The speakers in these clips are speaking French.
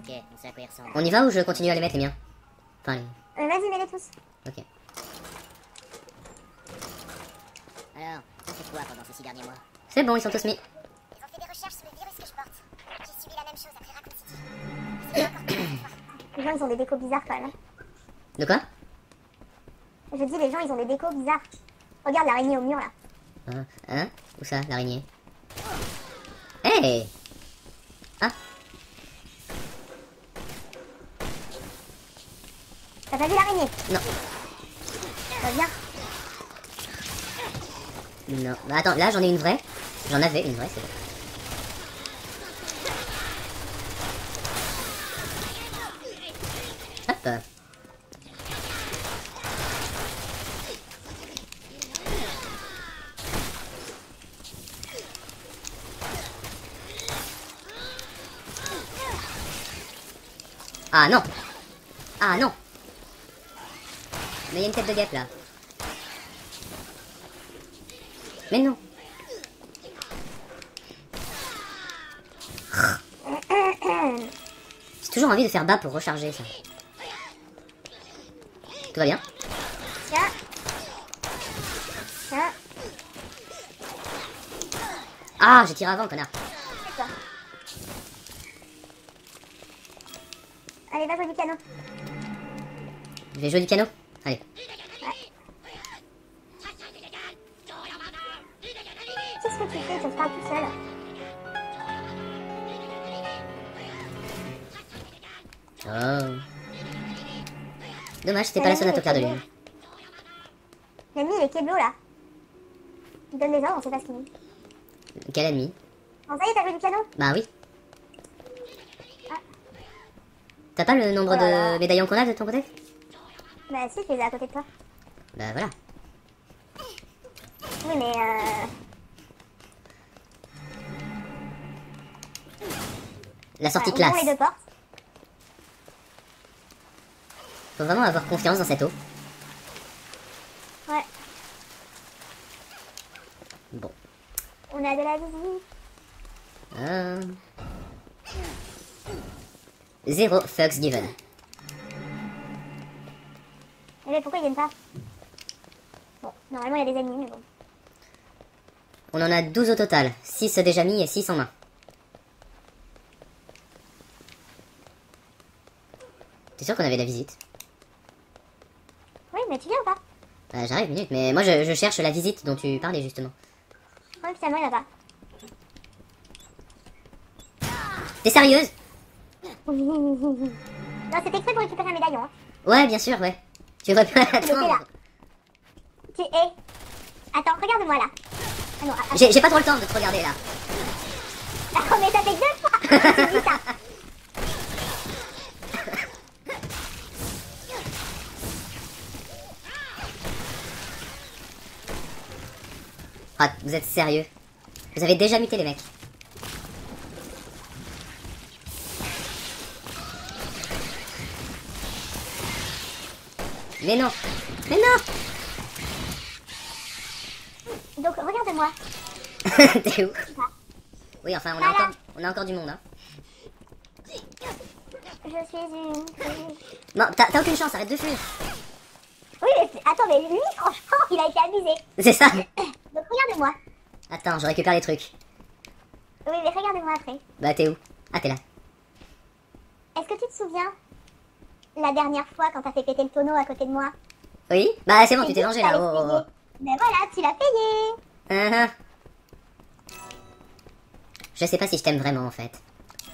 Ok, on sait à quoi ils ressemblent. On y va ou je continue à les mettre les miens? Enfin, les... Vas-y, mets-les tous. Ok. Alors, t'as fait quoi pendant ces 6 derniers mois? C'est bon, ils sont tous mis. Ils ont fait des recherches sur le virus que je porte. J'ai subi la même chose après Raccoon City. C'est encore pire cette fois. Les gens, ils ont des décos bizarres quand même. De quoi? Je dis, les gens, ils ont des décos bizarres. Regarde l'araignée au mur là. Hein? Où ça, l'araignée? Hey! Ah! T'as pas vu l'araignée? Non. Viens. Non. Bah attends, là j'en ai une vraie. J'en avais une vraie, c'est bon. Hop. Ah non! Ah non! Mais il y a une tête de guêpe là. Mais non! J'ai toujours envie de faire bas pour recharger ça. Tout va bien? Tiens. Tiens. Ah, j'ai tiré avant, connard. C'est toi. Allez, va jouer du piano. Je vais jouer du piano? Allez. Qu'est-ce que tu fais? Tu te parles tout seul. Oh. Dommage, c'était pas la seule à te faire de lune. L'ennemi, il est Keblo là. Il donne des ordres, on sait pas ce qu'il dit. Quel ennemi? Bon, ça y est, t'as joué du piano? Bah oui. Ah. T'as pas le nombre Oh là là. de médaillons qu'on a de ton côté? Bah si, je les ai à côté de toi. Bah voilà. Oui, mais La sortie ouvrons classe. les deux portes. Faut vraiment avoir confiance dans cette eau. Ouais. Bon. On a de la visite. Zéro fucks given. Mais pourquoi ils viennent pas? Bon, normalement il y a des ennemis, mais bon. On en a 12 au total. 6 déjà mis et 6 en main. T'es sûr qu'on avait la visite? Oui, mais tu viens ou pas? Bah j'arrive, minute. Mais moi je cherche la visite dont tu parlais justement. Ouais, finalement il y en a pas. T'es sérieuse? Non, c'est exprès pour récupérer un médaillon. Hein. Ouais, bien sûr, ouais. Tu aurais pu Il était là. attendre. Tu es. Attends, regarde-moi là. Ah non, attends. J'ai pas trop le temps de te regarder là. Ah, mais ça fait 2 fois que tu dis ça. Ah, vous êtes sérieux? Vous avez déjà muté les mecs. Mais non! Mais non! Donc, regarde-moi. T'es où? Oui, enfin, on a encore du monde, hein. Je suis une. Non, t'as aucune chance, arrête de fuir. Oui, mais attends, mais lui, franchement, il a été abusé. C'est ça. Donc, regarde-moi. Attends, je récupère les trucs. Oui, mais regarde-moi après. Bah, t'es où? Ah, t'es là. Est-ce que tu te souviens la dernière fois quand t'as fait péter le tonneau à côté de moi? Oui? Bah, c'est bon, tu t'es dit vengé que là. t'allais Oh, oh, payer. oh. Ben voilà, tu l'as payé. Uh-huh. Je sais pas si je t'aime vraiment en fait.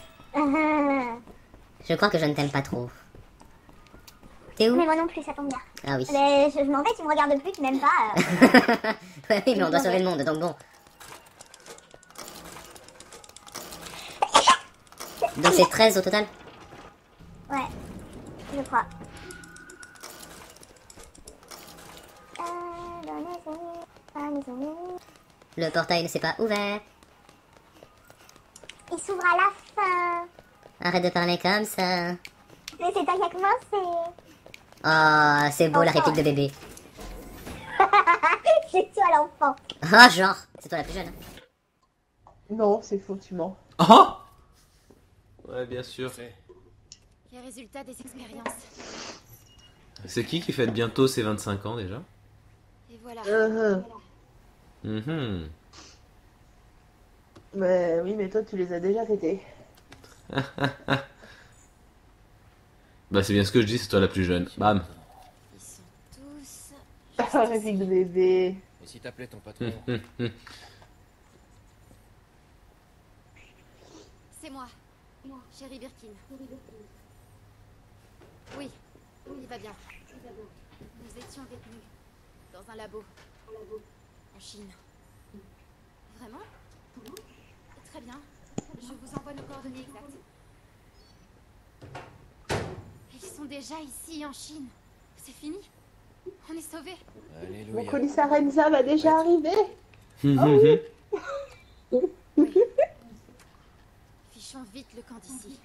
Je crois que je ne t'aime pas trop. T'es où? Mais moi non plus, ça tombe bien. Ah oui. Mais je m'en vais, tu me regardes plus, tu m'aimes pas. Ouais, oui, mais on doit sauver le monde, donc bon. Donc c'est 13 au total? Ouais, je crois. Le portail ne s'est pas ouvert. Il s'ouvre à la fin. Arrête de parler comme ça. Mais c'est toi qui as commencé. Oh, c'est beau la Enfant. réplique de bébé. C'est toi l'enfant. Ah, genre, c'est toi la plus jeune. Hein. Non, c'est faux, tu mens. Ah! Ouais, bien sûr. Les résultats des expériences. C'est qui fête bientôt ses 25 ans déjà? Et voilà. Mhm. Bah oui, mais toi, tu les as déjà fêtés. Bah c'est bien ce que je dis, c'est toi la plus jeune. Bam. Ils sont tous... Ah, musique de bébé. Et si t'appelais ton patron? C'est moi. Chérie Birkin. Oui, il va bien. Nous étions détenus dans un labo. En Chine. Vraiment? Très bien. Je vous envoie nos coordonnées exactes. Ils sont déjà ici en Chine. C'est fini. On est sauvés. Mon Alléluia. colis Arenza va déjà arriver. Fichons vite le camp d'ici.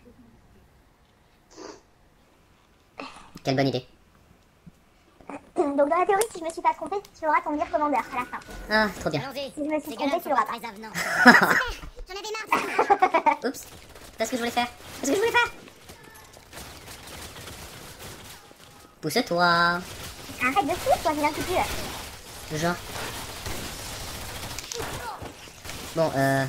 Quelle bonne idée. Donc dans la théorie, si je me suis pas trompée, tu auras ton dire commandeur à la fin. Ah, trop bien. Allons-y. Si je me suis Ces trompée, gars-là tu sont l'auras pas pas. très avenants. J'en avais marre. Oups. C'est ce que je voulais faire. C'est ce que je voulais faire. Pousse-toi. Arrête de foutre, toi, j'ai un coup de pied. Genre. Bon,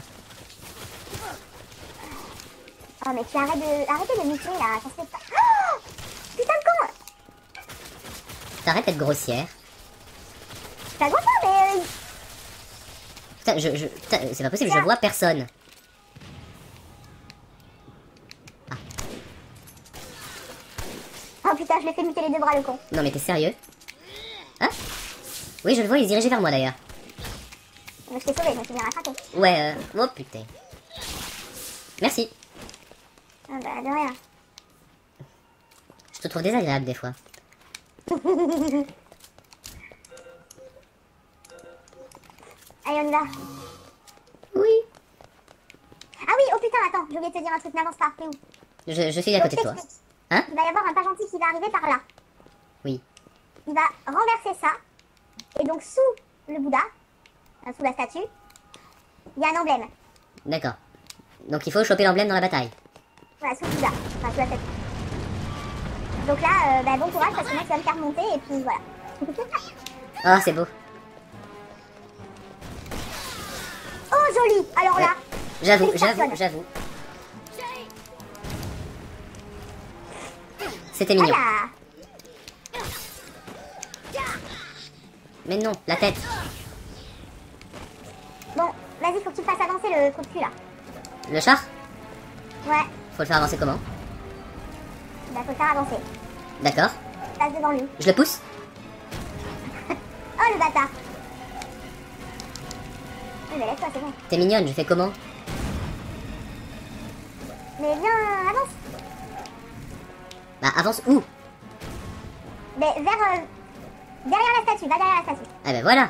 Oh, mais tu arrêtez de muter là, ça se fait pas. Oh putain de con. t'arrêtes d'être grossière. T'as le droit, mais. Putain, putain, c'est pas possible, je vois personne. Oh putain, je l'ai fait muter les deux bras, le con. Non mais t'es sérieux? Hein? Oui, je le vois, il se dirigeait vers moi d'ailleurs. Mais je t'ai sauvé, je me suis bien rattrapé. Ouais, oh putain. Merci. Ah bah, de rien. Je te trouve désagréable des fois. Allez, on y va. Oui. Ah oui, oh putain, attends, j'ai oublié de te dire un truc, n'avance pas, t'es où? Je suis à côté de toi. Hein? Il va y avoir un pas gentil qui va arriver par là. Oui. Il va renverser ça. Et donc, sous le Bouddha, sous la statue, il y a un emblème. D'accord. Donc il faut choper l'emblème dans la bataille. Voilà, sous le Bouddha, enfin sous la statue. Donc là, bah, bon courage parce que moi, tu vas me faire monter et puis voilà. Oh, c'est beau. Oh, joli. Alors là, J'avoue, Félicitations. j'avoue. C'était mignon. voilà. Mais non, la tête. Bon, vas-y, faut que tu fasses avancer le trou de cul là. Le char? Ouais, Faut le faire avancer comment? bah faut le faire avancer. D'accord. Passe devant lui. Je le pousse? Oh le bâtard. Oui, mais laisse-toi, c'est bon. T'es mignonne, je fais comment? Mais viens, avance. Bah avance où? Mais vers... derrière la statue, va derrière la statue. Ah ben voilà.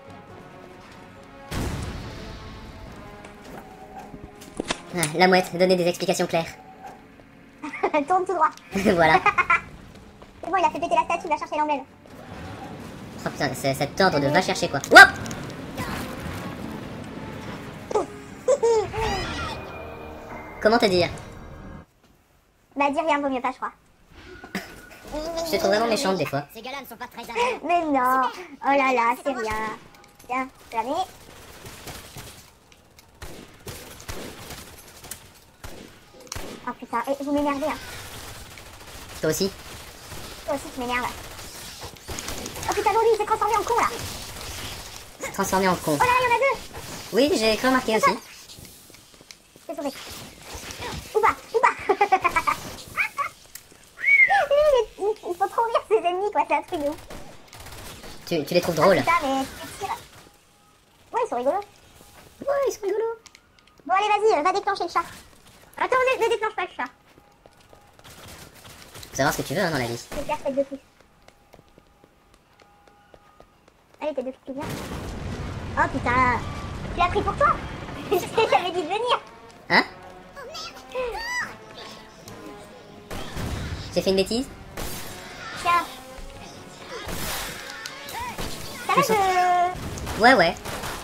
Ah, la mouette, donnez des explications claires. Tourne tout droit. Voilà. C'est bon, il a fait péter la statue, il va chercher l'emblème. Oh putain, c'est cet ordre de va chercher quoi. Wouah! Comment te dire? Bah dis rien, vaut mieux pas, je crois. Je te trouve vraiment méchante des fois. Ces gars-là ne sont pas très avenants. Mais non. Oh là là, c'est rien. Tiens, planer. Oh putain, et vous m'énervez, hein. Toi aussi? Toi aussi, tu m'énerves. Oh putain, non, lui, il s'est transformé en con, là. Se transformer en con. Oh là là, il y en a deux. Oui, j'ai cru remarquer aussi. C'est sauvé. Ouba, ouba. Il faut trop rire ses ennemis, quoi, c'est un truc de ouf. Tu les trouves drôles? Putain, mais tu tires. Ouais, ils sont rigolos. Ouais, ils sont rigolos. Bon, allez, vas-y, va déclencher le chat. Attends, ne déclenche pas le chat. Faut savoir ce que tu veux hein, dans la vie. Je vais faire tête de touche. Allez, tête de touche, tu viens. Oh putain, tu l'as pris pour toi. J'avais dit de venir. Hein? J'ai fait une bêtise? Tiens. Ça va, je... Ouais, ouais.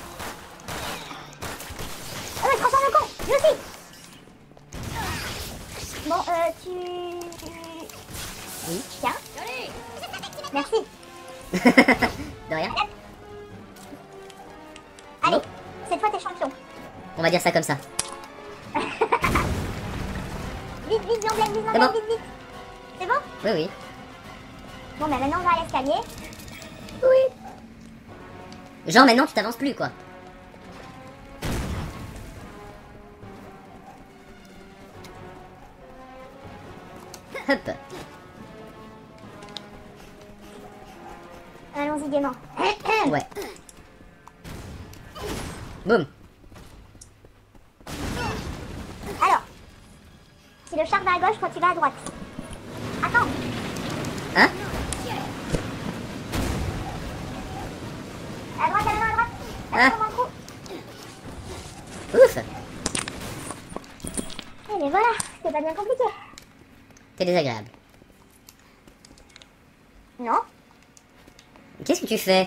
Oh, il se transforme en con. Lui aussi. Bon, tu... Oui. Tiens. Merci. De rien. Allez, Bon. cette fois t'es champion. On va dire ça comme ça. Vite, vite, Blanc-Blaine, vite, C'est Blanc-Blaine, bon. vite, vite. C'est bon? Oui, oui. Bon, bah maintenant on va à l'escalier. Genre maintenant tu t'avances plus quoi. Hop. Allons-y gaiement. Ouais. Boum. Alors, si le char va à gauche, toi tu vas à droite. Attends, Hein? à droite, à droite. Ah. Attends, mon coup. Ouf. Et mais voilà, c'est pas bien compliqué. T'es désagréable. Non, Qu'est-ce que tu fais?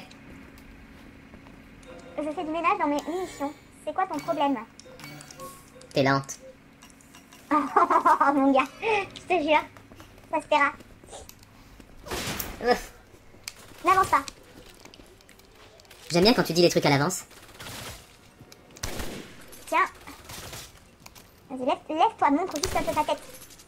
je fais du ménage dans mes munitions. C'est quoi ton problème? T'es lente. Oh mon gars, je te jure, ça se paiera. Ouf. N'avance pas. J'aime bien quand tu dis les trucs à l'avance. Tiens. Vas-y, lève-toi, montre juste un peu ta tête.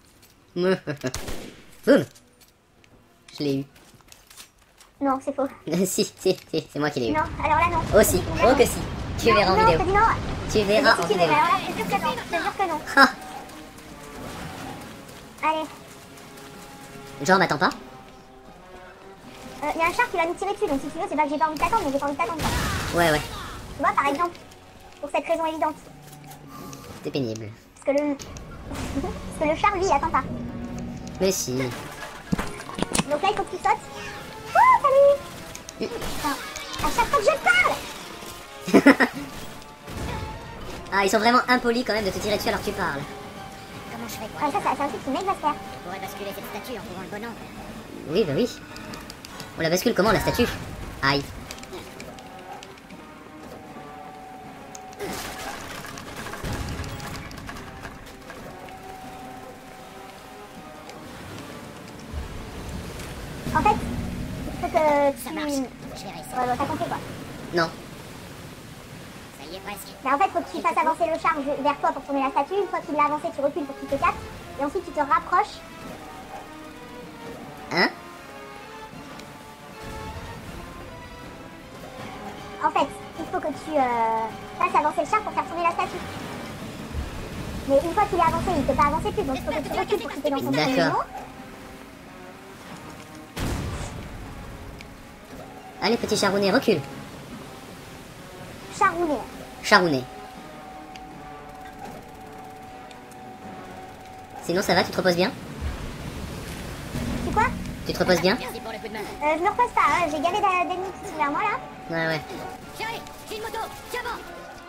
Boum. Je l'ai eu. Non, c'est faux. si, c'est moi qui l'ai eu. Non, alors là non. Aussi. Oh que si. Tu verras en non, vidéo. je te dis non. Tu verras Si en tu veux, vidéo. alors là, je te jure que non. Je te jure que non. Ah. Allez, Genre m'attends pas? il y a un char qui va nous tirer dessus, donc si tu veux, c'est pas que j'ai pas envie de t'attendre, mais j'ai pas envie de t'attendre. quoi. Ouais, ouais. Tu vois, par exemple, pour cette raison évidente. C'est pénible. Parce que le... Parce que le char, lui, il attend pas. Mais si. Donc là, il faut que tu sautes. Oh, salut. Putain, à chaque fois que je parle. Ah, ils sont vraiment impolis quand même de te tirer dessus alors que tu parles. Comment je fais Ah, quoi ça, c'est un truc qui m'exaspère. Je pourrais basculer cette statue en trouvant le bon angle. Oui, bah oui. On la bascule comment la statue? Aïe. En fait, il faut que Ça tu... marche. Ouais, Je vais réussir. ouais, t'as compris quoi. Non. Ça y est presque. Mais en fait, faut que tu fasses avancer le char vers toi pour tourner la statue. Une fois qu'il l'a avancé, tu recules pour qu'il te capte. Et ensuite, tu te rapproches. Hein? En fait, il faut que tu fasses avancer le char pour faire tourner la statue. Mais une fois qu'il est avancé, il ne peut pas avancer plus. Donc, il faut que tu recules pour qu'il te dans son D'accord. cheminement. Allez, petit charounet, recule. Charouné. Charounet. Sinon, ça va, tu te reposes bien? C'est quoi? Tu te reposes bien? Merci pour le coup de main. Je me repose pas, hein. J'ai gavé d'ennemis qui sont vers moi là. Ouais, ouais. Chérie, j'ai une moto. Tiens bon.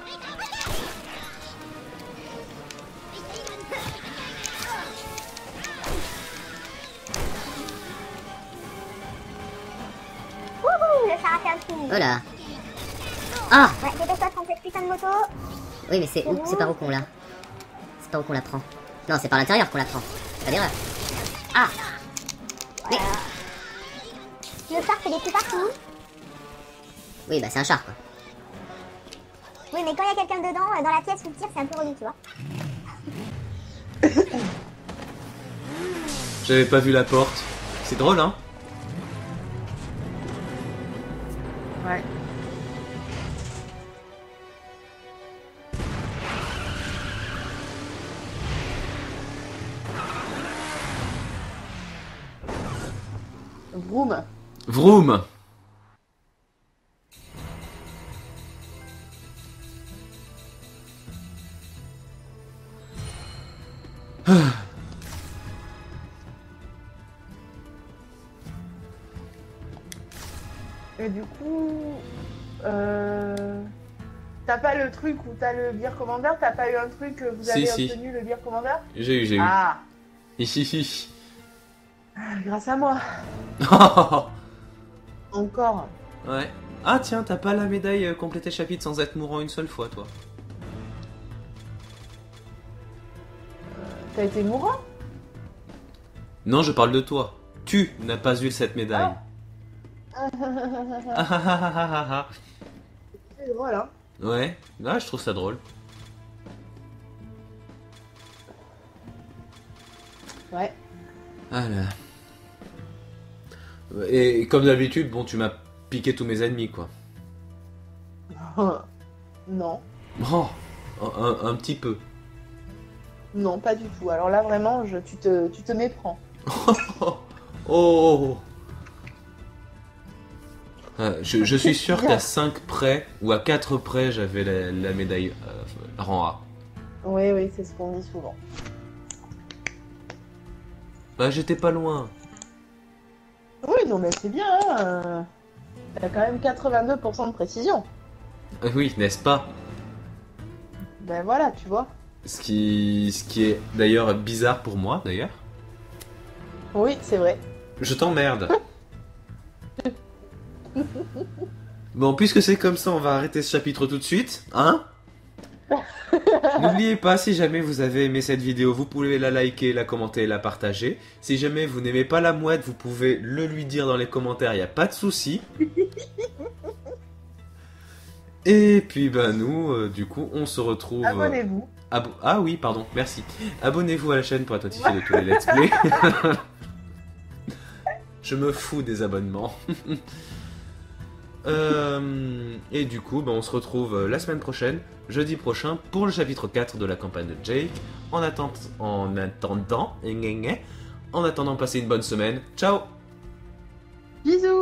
Wouhou, le char a fait un trou. Oh là. Ah! Ouais, dépêche-toi de prendre cette putain de moto. Oui, mais c'est où? C'est par où qu'on l'a? C'est par où qu'on la prend? Non, c'est par l'intérieur qu'on la prend. Pas d'erreur. Ah! Mais... Le char fait des coups partout. Oui, bah c'est un char, quoi. Oui, mais quand il y a quelqu'un dedans, dans la pièce où il tire, c'est un peu relou, tu vois. J'avais pas vu la porte. C'est drôle, hein? Ouais. Vroom. Vroom. Et du coup, t'as pas le truc où t'as le beer commander, t'as pas eu un truc que vous avez Si. obtenu le beer commander? J'ai eu. Ah, Hihihi. grâce à moi. Encore. Ouais. Ah tiens, t'as pas la médaille compléter chapitre sans être mourant une seule fois, toi. T'as été mourant? Non, je parle de toi. Tu n'as pas eu cette médaille. Et voilà. Ouais, je trouve ça drôle. Ouais. Voilà. Et comme d'habitude, bon, tu m'as piqué tous mes ennemis, quoi. Non. Oh, un petit peu. Non, pas du tout. Alors là, vraiment, tu te méprends. Oh. Je suis sûr qu'à 5 près, ou à 4 près, j'avais la médaille rang A. Oui, c'est ce qu'on dit souvent. Bah, j'étais pas loin. Oui, non, mais c'est bien, hein. T'as quand même 82% de précision. Oui, n'est-ce pas? Ben voilà, tu vois. Ce qui est d'ailleurs bizarre pour moi, d'ailleurs. Oui, c'est vrai. Je t'emmerde. Bon, puisque c'est comme ça, on va arrêter ce chapitre tout de suite, hein? N'oubliez pas, si jamais vous avez aimé cette vidéo, vous pouvez la liker, la commenter et la partager. Si jamais vous n'aimez pas la mouette, vous pouvez le lui dire dans les commentaires, il n'y a pas de souci. Et puis, ben nous, du coup, on se retrouve... Abonnez-vous. Ah oui, pardon, merci. Abonnez-vous à la chaîne pour être notifié de tous les let's play. Je me fous des abonnements. Et du coup, ben, on se retrouve la semaine prochaine, jeudi prochain, pour le chapitre 4 de la campagne de Jake. En attendant, passez une bonne semaine. Ciao! Bisous.